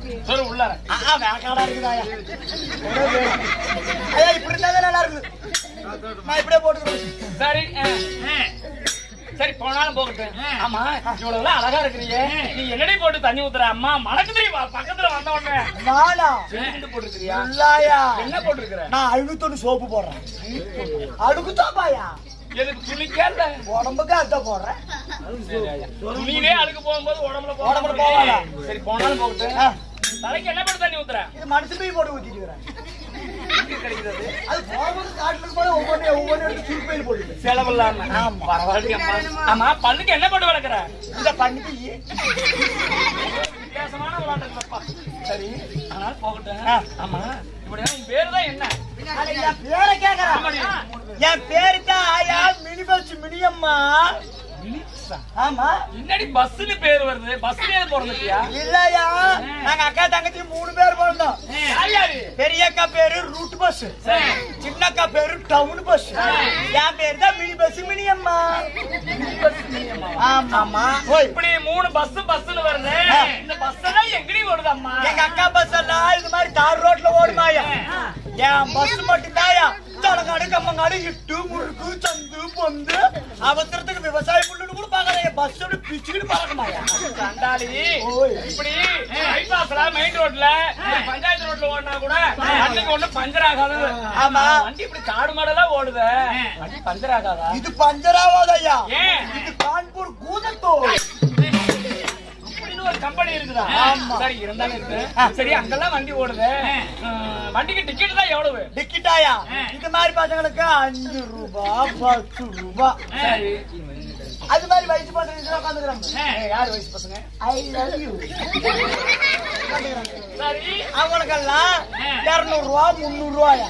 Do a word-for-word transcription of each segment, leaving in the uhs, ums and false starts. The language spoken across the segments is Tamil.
சொல்லு உள்ளார. ஆ வேக்காடா இருக்குதாயா. ஐயா இப்படி இருந்தா நல்லா இருக்கு. நான் இப்படியே போட்டுக்கிறேன். சரி சரி போனாலும் போகட்டும். ஆமா இவ்வளவு அழகா இருக்கிறீங்க, நீ என்னடி போட்டு தண்ணி ஊத்துற? அம்மா மணக்கு தெரியுமா? பக்கத்துல வந்த உடனே நானா போட்டுருக்கிறியா? இல்லையா, என்ன போட்டுருக்கிற? நான் அழுகுத்தொன்னு சோப்பு போடுறேன். அழுகுத்தாப்பாயா? எதுக்கு துணிக்கா இல்ல உடம்புக்கு அதான் போடுறேன். துணியிலே அழுக்கு போகும்போது உடம்புல உடம்புல போவாதா? சரி போனாலும் போகட்டும். தலைக்கு என்ன போட்டு தண்ணி ஊத்துற? இது மனசு போய் போட்டு ஊத்திட்டு கிடைக்கிறது. அது போகும்போது காட்டுக்கு போல ஒவ்வொரு ஒவ்வொரு எடுத்து சுருப்பையில் போட்டு செலவில்லாம. ஆமா பரவாயில்ல. ஆமா பல்லுக்கு என்ன போட்டு வளர்க்குற? இந்த பண்ணிக்கு வித்தியாசமான விளையாட்டுப்பா. சரி ஆனால் போகட்டும். ஆமா இப்படியா உன் பேரு தான் என்ன? என் பேரை கேக்குறேன். என் பேரு தான் ஆயா மினி பஸ் மினியம்மா. ஆமா முன்னாடி பஸ்ன்னு பேர் வருது. பஸ்லயே பிறந்துட்டியா? இல்லையா, நாங்க அக்கா தங்கச்சி மூணு பேர் பிறந்தோம். பெரிய அக்கா பேரு ரூட் பஸ், சின்ன அக்கா பேரு டவுன் பஸ், என் பேரு தான் மினி பஸ் மினியம்மா. ஆமா இப்படி மூணு பஸ் பஸ்ன்னு வருது. இந்த பஸ் எல்லாம் எங்கடி ஓடுது அம்மா? எங்க அக்கா பஸ் எல்லாம் இது மாதிரி தார் ரோட்ல ஓடுமாயா. என் பஸ் மட்டும் தாயா தலங்காடு கம்மங்காடு இட்டு முறுக்கு சந்து பொந்து அவசரத்துக்கு விவசாய புள்ளுன்னு கூட பாக்கல. பஸ் பிச்சுக்கிட்டு பறக்குமாயா. கண்டாளி இப்படி பைபாஸ்ல மெயின் ரோட்ல பஞ்சாயத்து ரோட்ல ஓடினா கூட வண்டிக்கு ஒண்ணு பஞ்சர் ஆகாது. ஆமா வண்டி இப்படி காடு மாடலா ஓடுது. வண்டி பஞ்சர் ஆகாதா? இது பஞ்சர் ஆகாதய்யா. ஏன்? இது கான்பூர் கூதத்தோல் ஒரு கம்பெனி இருக்குதா? சரி இருந்தாலும் இருக்கு. சரி அங்கெல்லாம் வண்டி ஓடுது. வண்டிக்கு டிக்கெட் தான் எவ்வளவு? டிக்கெட்டாயா இது மாதிரி பசங்களுக்கு அஞ்சு ரூபாய் பத்து ரூபாய். சரி அது மாதிரி வயசு பசங்க உட்காந்துக்கிறாங்க. யாரு வயசு பசங்க? I love you. சரி அவங்களுக்கெல்லாம் இருநூறு ரூபா முன்னூறு ரூபாயா.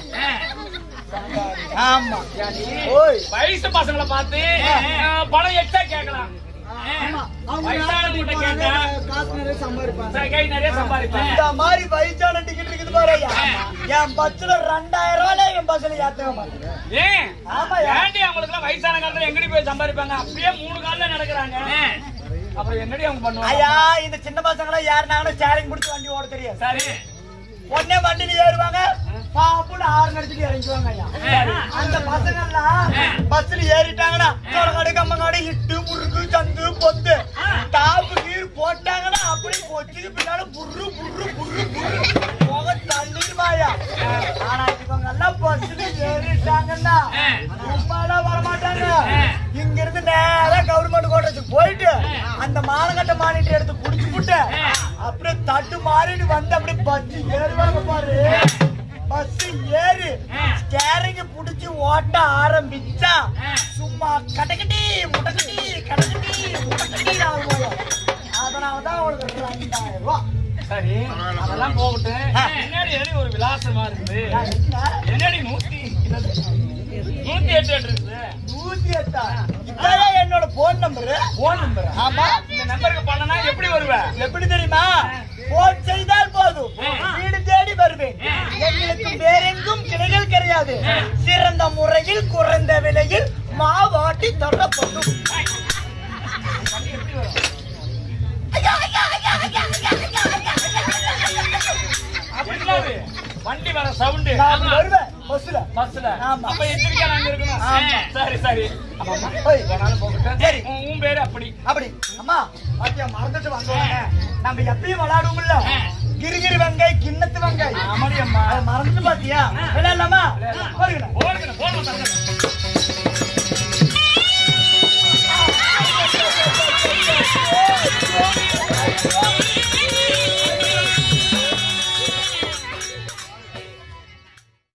ஆமா ஓய் வயசு பசங்களை பார்த்து பணம் எக்ஸ்ட்ரா கேட்கலாம். வயசான மாதிரி வயசான டிக்கெட் இருக்குது பாரு. என் பஸ்ல ரெண்டாயிரம் ரூபாய் என் பஸ்ல ஏத்த மாட்டேன். ஏன்? ஆமா ஏன்டி அவங்களுக்கு வயசான காலத்துல எங்கடி போய் சம்பாதிப்பாங்க? அப்படியே மூணு கால்ல நடக்கிறாங்க. அப்புறம் என்னடி அவங்க பண்ணுவாங்க? ஐயா இந்த சின்ன பசங்க எல்லாம் யாருனாலும் சேரிங் பிடிச்சி வண்டி ஓட தெரியும். சரி உடனே வண்டியில ஏறுவாங்க, பாப்புன்னு ஆறு நடிச்சுட்டு இறங்கிடுவாங்க. ஐயா அந்த பசங்க எல்லாம் பஸ்ல ஏறிட்டாங்கன்னா கடகாடு கம்மங்காடு இட்டு முறுக்கு சந்து பொத்து டாப்பு கீர் போட்டாங்கன்னா அப்படி கொச்சுக்கு பின்னாலும் புர்ரு புர்ரு புர்ரு புர்ரு போக தள்ளிடுவாயா. ஆனா இவங்க எல்லாம் பஸ்ல ஏறிட்டாங்கன்னா ரொம்பலாம் வரமாட்டாங்க. இங்க இருந்து நேரா கவர்மெண்ட் கோட்டத்துக்கு போயிட்டு அந்த மானகட்ட மானிட்டு எடுத்து குடிச்சு விட்டு அப்படியே தட்டு மாறிட்டு வந்து அப்படியே பஸ் ஏறுவாங்க பாரு. பஸ் ஏறி ஸ்டேரிங் புடிச்சு ஓட்ட ஆரம்பிச்சா சும்மா கடகட்டி முடக்கட்டி கடகட்டி முடக்கட்டி ஆகும். அதனாலதான் அவங்களுக்கு ரெண்டாயிரம் ரூபாய். சரி அதெல்லாம் போகட்டு. என்னடி ஒரு விலாசமா இருக்குது. என்னடி நூத்தி நூத்தி எட்டு எட்டு இருக்குது. நூத்தி எட்டா? இதான் என்னோட போன் நம்பரு. Phone number? ஆமா. இந்த நம்பருக்கு பண்ணனா எப்படி வருவேன்? எப்படி தெரியுமா? போன் செய்தால் போதும் வீடு தேடி வருவேன். எங்களுக்கு வேறெங்கும் கிளைகள் கிடையாது. சிறந்த முறையில் குறைந்த விலையில் மாவாட்டி தரப்படும். வண்டி வர சவுண்ட் வருவேன் பஸ்ல பஸ்ல. ஆமா. அப்ப எச்சரிக்கையா நாங்க இருக்கணும். சரி சரி போகட்டும். சரி உன் பேரு அப்படி அப்படி அம்மா பாத்தியா மறந்துட்டு வந்தோம். நம்ம எப்பயும் விளையாடுவோம்ல கிரிகிரி வெங்காய் கிண்ணத்து வெங்காய். ஆமாடி அம்மா மறந்துட்டு பாத்தியா விளையாடலாமா? போடுங்க போடுங்க போடுங்க.